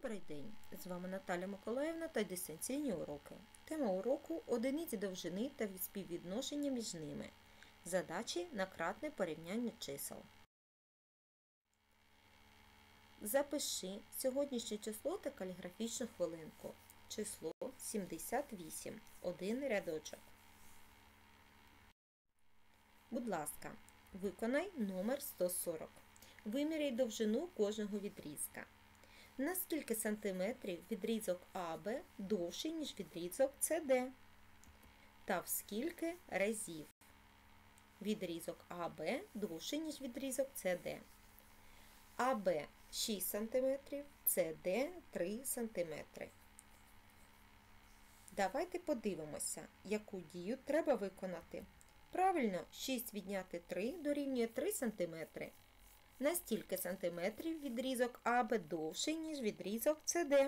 Добрий день! З вами Наталя Миколаївна та дистанційні уроки. Тема уроку – одиниці довжини та співвідношення між ними. Задачі на кратне порівняння чисел. Запиши сьогоднішнє число та каліграфічну хвилинку. Число 78. Один рядочок. Будь ласка, виконай номер 140. Виміряй довжину кожного відрізка. На скільки сантиметрів відрізок АБ довший, ніж відрізок СД? Та в скільки разів відрізок АБ довший, ніж відрізок СД? АБ 6 см, СД 3 см. Давайте подивимося, яку дію треба виконати. Правильно, 6 відняти 3 дорівнює 3 см. На стільки сантиметрів відрізок АБ довший, ніж відрізок СД?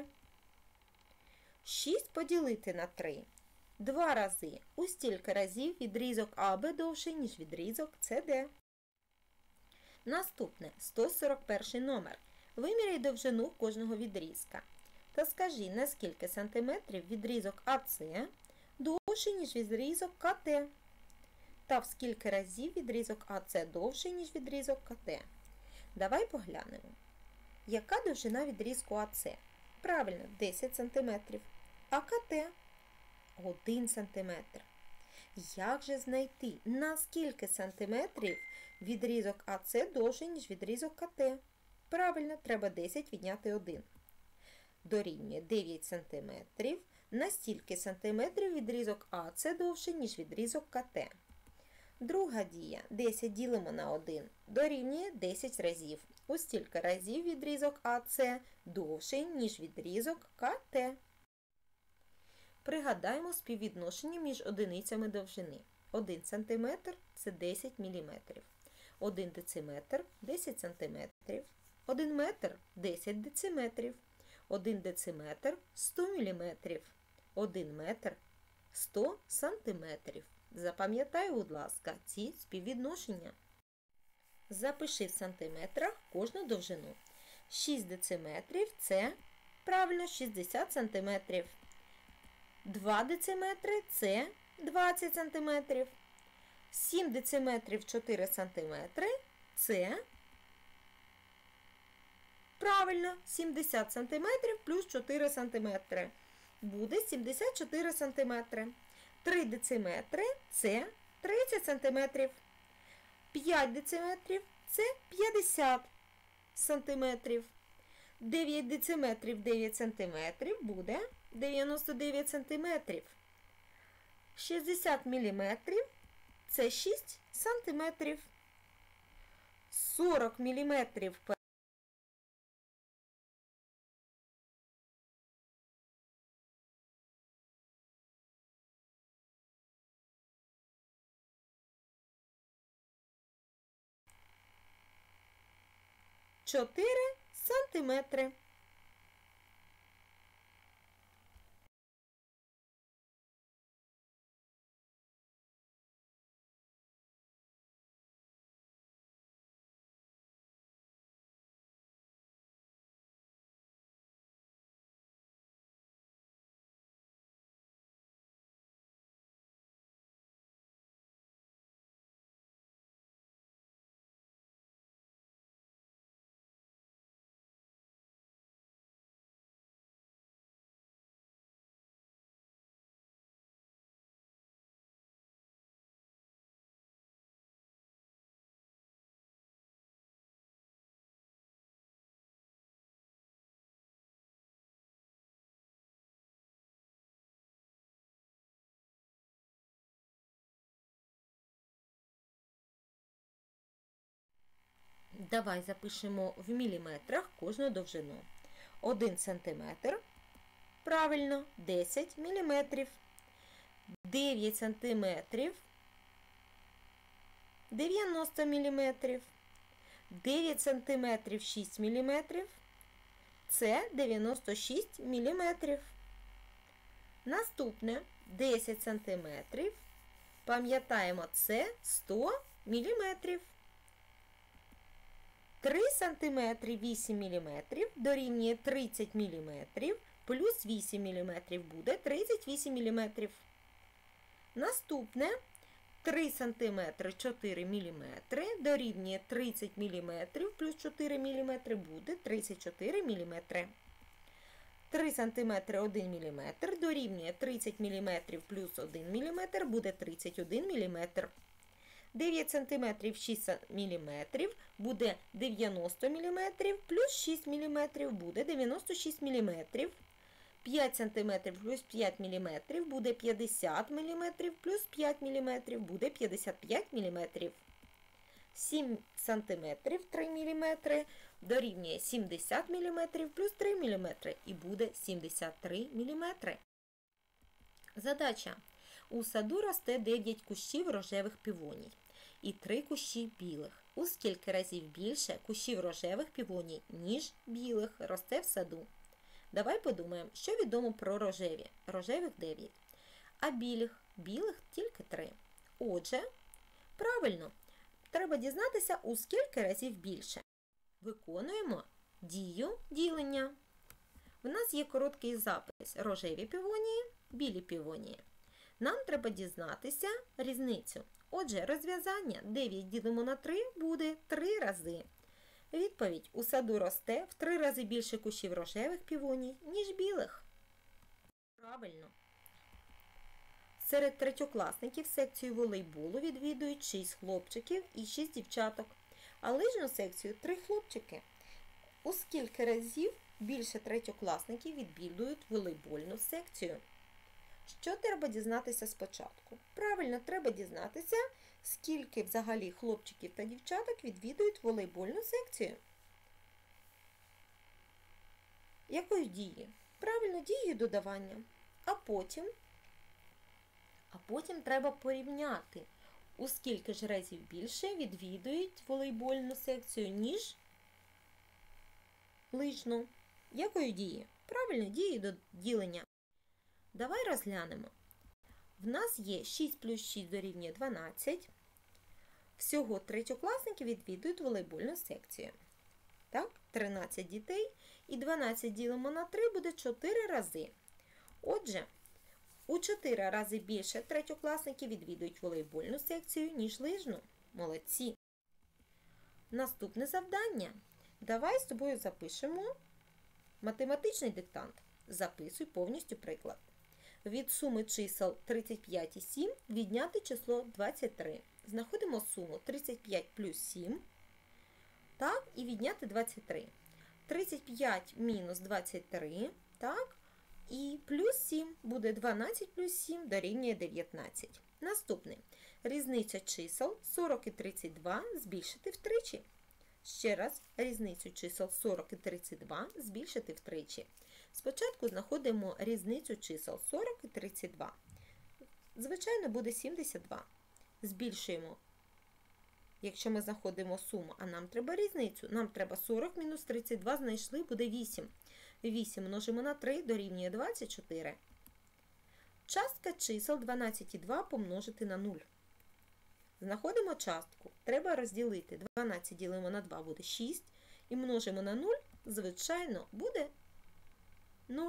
6 поділити на 3. 2 рази. У стільки разів відрізок АБ довший, ніж відрізок СД? Наступне, 141 номер. Виміряй довжину кожного відрізка. Та скажи, на скільки сантиметрів відрізок АС довший, ніж відрізок КТ? Та в скільки разів відрізок АС довший, ніж відрізок КТ? Давай поглянемо. Яка довжина відрізку АС? Правильно, 10 см. А КТ? 1 см. Як же знайти, на скільки сантиметрів відрізок АС довший, ніж відрізок КТ? Правильно, треба 10 відняти 1. Дорівнює 9 см. На стільки сантиметрів відрізок АС довший, ніж відрізок КТ? Друга дія. 10 ділимо на 1. Дорівнює 10 разів. У стільки разів відрізок АС довший, ніж відрізок КТ. Пригадаємо співвідношення між одиницями довжини. 1 см – це 10 мм. 1 дециметр – 10 см. 1 метр – 10 дециметрів. 1 дециметр – 100 мм. 1 метр – 100 сантиметрів. Запам'ятай, будь ласка, ці співвідношення. Запиши в сантиметрах кожну довжину. 6 дециметрів – це, правильно, 60 сантиметрів. 2 дециметри – це 20 сантиметрів. 7 дециметрів 4 сантиметри – це, правильно, 70 сантиметрів плюс 4 сантиметри. Буде 74 сантиметри. 3 дециметри – це 30 см. 5 дециметрів – це 50 см. 9 дециметрів 9 см буде 99 см. 60 мм – це 6 см. 40 мм – 4 сантиметри. Давай запишемо в міліметрах кожну довжину. 1 сантиметр, правильно, 10 міліметрів. 9 сантиметрів, 90 міліметрів. 9 сантиметрів 6 міліметрів. Це 96 міліметрів. Наступне 10 сантиметрів. Пам'ятаємо, це 100 міліметрів. 3 см 8 мм дорівнює 30 мм плюс 8 мм буде 38 мм. Наступне 3 см 4 мм дорівнює 30 мм плюс 4 мм буде 34 мм. 3 см 1 мм дорівнює 30 мм плюс 1 мм буде 31 мм. 9 см 6 мм буде 90 мм плюс 6 мм буде 96 мм. 5 см плюс 5 мм буде 50 мм плюс 5 мм буде 55 мм. 7 см 3 мм дорівнює 70 мм плюс 3 мм і буде 73 мм. Задача. У саду росте 9 кущів рожевих півоній і 3 кущі білих. У скільки разів більше кущів рожевих півоній, ніж білих, росте в саду? Давай подумаємо, що відомо про рожеві. Рожевих 9. А білих тільки 3. Отже, правильно, треба дізнатися, у скільки разів більше. Виконуємо дію ділення. В нас є короткий запис: рожеві півонії, білі півонії. Нам треба дізнатися різницю. Отже, розв'язання 9 ділимо на 3 буде 3 рази. Відповідь: у саду росте в 3 рази більше кущів рожевих півоній, ніж білих. Правильно. Серед третьокласників секцію волейболу відвідують 6 хлопчиків і 6 дівчаток, а лижну секцію 3 хлопчики. У скільки разів більше третьокласників відвідують волейбольну секцію? Що треба дізнатися спочатку? Правильно, треба дізнатися, скільки взагалі хлопчиків та дівчаток відвідують волейбольну секцію. Якою дією? Правильно, дією додавання. А потім треба порівняти, у скільки ж разів більше відвідують волейбольну секцію, ніж лижну. Якою дією? Правильно, дією ділення. Давай розглянемо. В нас є 6 плюс 6 дорівнює 12. Всього третьокласники відвідують волейбольну секцію. Так, 13 дітей і 12 ділимо на 3 буде 4 рази. Отже, у 4 рази більше третьокласники відвідують волейбольну секцію, ніж лижну. Молодці! Наступне завдання. Давай з тобою запишемо математичний диктант. Записуй повністю приклад. Від суми чисел 35 і 7 відняти число 23. Знаходимо суму 35 плюс 7. Так, і відняти 23. 35 мінус 23. Так, і плюс 7 буде 12 плюс 7 дорівнює 19. Наступне. Різниця чисел 40 і 32 збільшити втричі. Ще раз, різницю чисел 40 і 32 збільшити втричі. Спочатку знаходимо різницю чисел 40 і 32. Звичайно, буде 72. Збільшуємо. Якщо ми знаходимо суму, а нам треба різницю. Нам треба 40 мінус 32 знайшли, буде 8. 8 множимо на 3 дорівнює 24. Частка чисел 12 і 2 помножити на 0. Знаходимо частку. Треба розділити. 12 ділимо на 2 буде 6. І множимо на 0, звичайно, буде 0.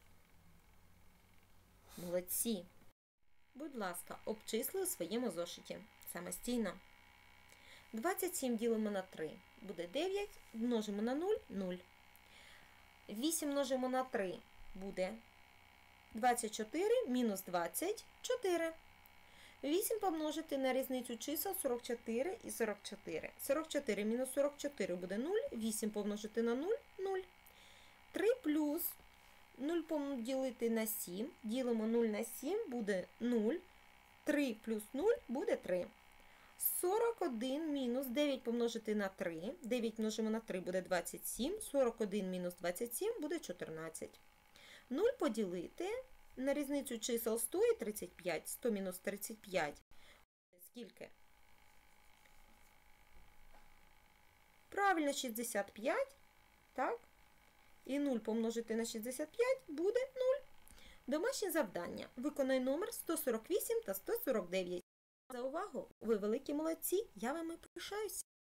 Молодці! Будь ласка, обчисли у своєму зошиті самостійно. 27 ділимо на 3 буде 9, множимо на 0 – 0. 8 множимо на 3 буде 24, мінус 24. 8 помножити на різницю чисел 44 і 44. 44 мінус 44 буде 0, 8 помножити на 0 – 0. 3 плюс 0 поділити на 7, ділимо 0 на 7, буде 0. 3 плюс 0 буде 3. 41 мінус 9 помножити на 3. 9 множимо на 3 буде 27. 41 мінус 27 буде 14. 0 поділити на різницю чисел 100 і 35. 100 мінус 35. Скільки? Правильно, 65. Так? І 0 помножити на 65 буде 0. Домашнє завдання. Виконай номер 148 та 149. За увагу! Ви великі молодці! Я вами пишаюся!